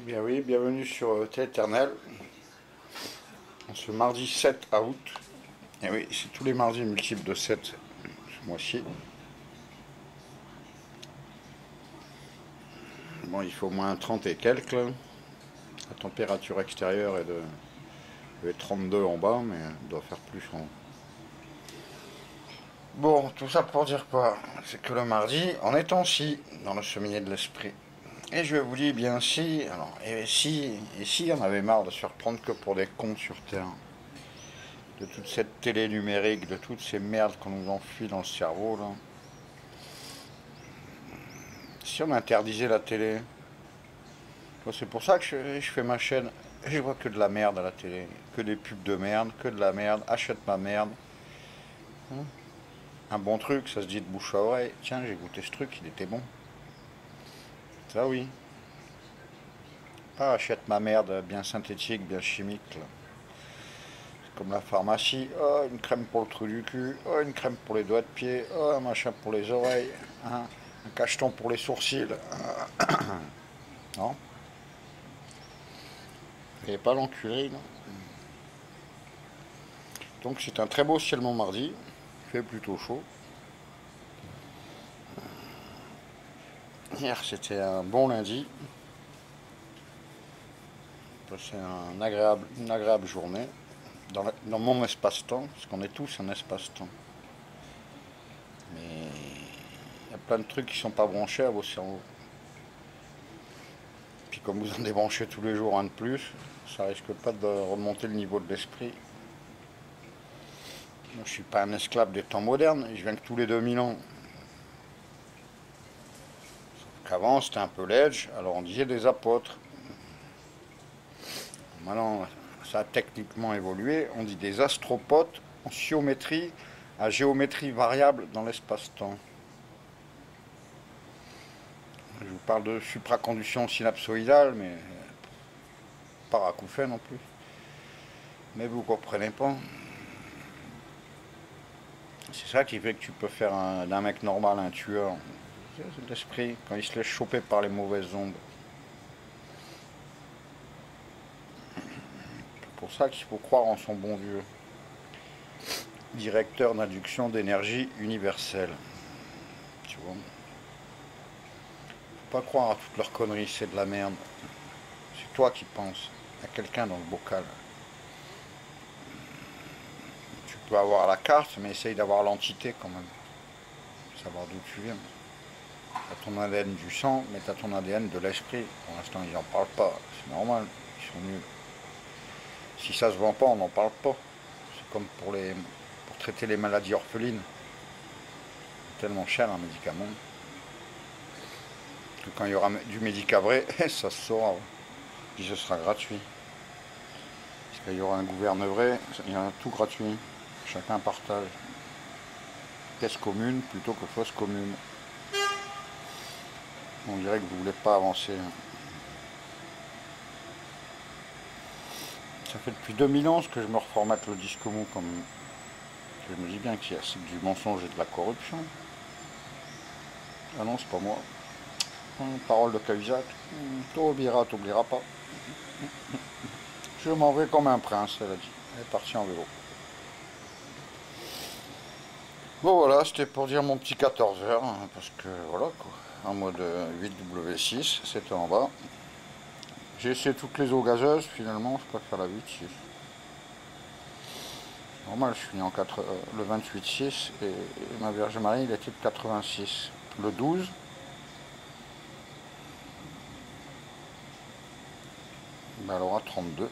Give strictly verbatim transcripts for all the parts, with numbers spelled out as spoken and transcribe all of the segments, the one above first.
Bien oui, bienvenue sur euh, Thé Éternel, en ce mardi sept août. Et oui, c'est tous les mardis multiples de sept ce mois-ci. Bon, il faut au moins trente et quelques. Là. La température extérieure est de, de trente-deux en bas, mais elle doit faire plus en haut. Bon, tout ça pour dire quoi? C'est que le mardi, on est en si, dans le cheminée de l'esprit. Et je vous dis bien si, alors, et si, et si on avait marre de se faire prendre que pour des cons sur Terre, de toute cette télé numérique, de toutes ces merdes qu'on nous enfuit dans le cerveau, là. Si on interdisait la télé, c'est pour ça que je, je fais ma chaîne, je vois que de la merde à la télé, que des pubs de merde, que de la merde, achète ma merde. Hein, un bon truc, ça se dit de bouche à oreille, tiens j'ai goûté ce truc, il était bon. Ça oui. Pas achète ma merde bien synthétique, bien chimique. Là. Comme la pharmacie, oh, une crème pour le trou du cul, oh, une crème pour les doigts de pied, oh, un machin pour les oreilles, hein, un cacheton pour les sourcils. Non. Et pas l'enculé, non. Donc c'est un très beau ciel mon mardi, il fait plutôt chaud. Hier c'était un bon lundi, c'est un agréable, une agréable journée dans, la, dans mon espace-temps, parce qu'on est tous un espace-temps. Mais il y a plein de trucs qui sont pas branchés à vos cerveaux. Puis comme vous en débranchez tous les jours un de plus, ça risque pas de remonter le niveau de l'esprit. Moi, je suis pas un esclave des temps modernes, je viens que tous les deux mille ans. Sauf qu'avant c'était un peu l'edge, alors on disait des apôtres. Maintenant, ça a techniquement évolué, on dit des astropotes en géométrie, à géométrie variable dans l'espace-temps. Je vous parle de supraconduction synapsoïdale, mais pas racouffé non plus. Mais vous comprenez pas. C'est ça qui fait que tu peux faire d'un mec normal un tueur. C'est l'esprit, quand il se laisse choper par les mauvaises ondes. C'est pour ça qu'il faut croire en son bon Dieu. Directeur d'induction d'énergie universelle. Tu vois. Faut pas croire à toutes leurs conneries, c'est de la merde. C'est toi qui penses. Il y a quelqu'un dans le bocal. Tu peux avoir la carte, mais essaye d'avoir l'entité quand même. Savoir d'où tu viens. T'as ton A D N du sang, mais t'as ton A D N de l'esprit. Pour l'instant, ils n'en parlent pas. C'est normal, ils sont nuls. Si ça se vend pas, on n'en parle pas. C'est comme pour, les, pour traiter les maladies orphelines. C'est tellement cher un médicament. Que quand il y aura du médicavré, ça se saura. Puis ce sera gratuit. Parce qu'il y aura un gouvernement vrai, il y a tout gratuit. Chacun partage. Caisse commune plutôt que fausse commune. On dirait que vous ne voulez pas avancer. Ça fait depuis deux mille onze que je me reformate le disque mou comme. Je me dis bien qu'il y a du mensonge et de la corruption. Ah non, c'est pas moi. Parole de Cahuzac. T'oublieras, t'oublieras pas. Je m'en vais comme un prince, elle a dit. Elle est partie en vélo. Bon voilà, c'était pour dire mon petit quatorze heures, hein, parce que voilà quoi. En mode huit W six, c'était en bas. J'ai essayé toutes les eaux gazeuses, finalement, je préfère la huit six. Normal, je suis né en quatre, euh, le vingt-huit six et, et ma Vierge Marie, il était de quatre-vingt-six. Le douze, ben, elle aura trente-deux.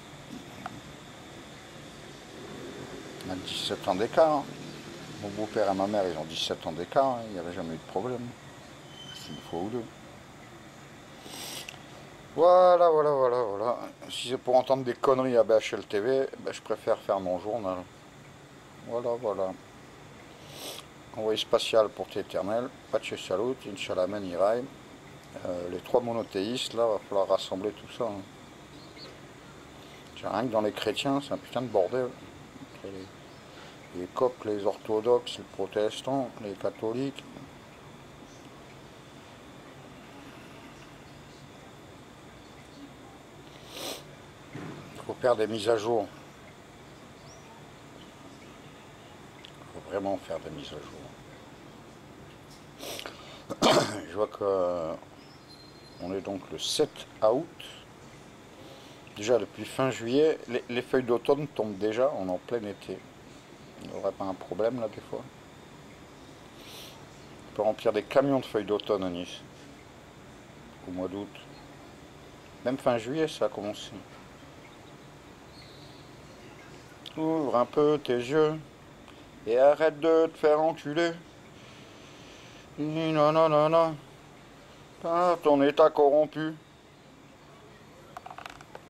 On a dix-sept ans d'écart. Hein. Mon beau-père et ma mère, ils ont dix-sept ans d'écart, hein. Il n'y avait jamais eu de problème. C'est une fois ou deux. Voilà, voilà, voilà, voilà. Si c'est pour entendre des conneries à B H L T V, ben, je préfère faire mon journal. Voilà, voilà. Envoyé spatial pour T-Éternel, Pace Salut, Inch'Allah Men Iraim. Euh, les trois monothéistes, là, va falloir rassembler tout ça. Hein. Rien que dans les chrétiens, c'est un putain de bordel. Les, les coptes, les orthodoxes, les protestants, les catholiques. Faire des mises à jour. Il faut vraiment faire des mises à jour. Je vois que on est donc le sept août. Déjà depuis fin juillet, les, les feuilles d'automne tombent déjà, on est en plein été. Il n'y aurait pas un problème là des fois. On peut remplir des camions de feuilles d'automne à Nice. Au mois d'août. Même fin juillet ça a commencé. Ouvre un peu tes yeux et arrête de te faire enculer. Non, non, non, non. Par ton état corrompu.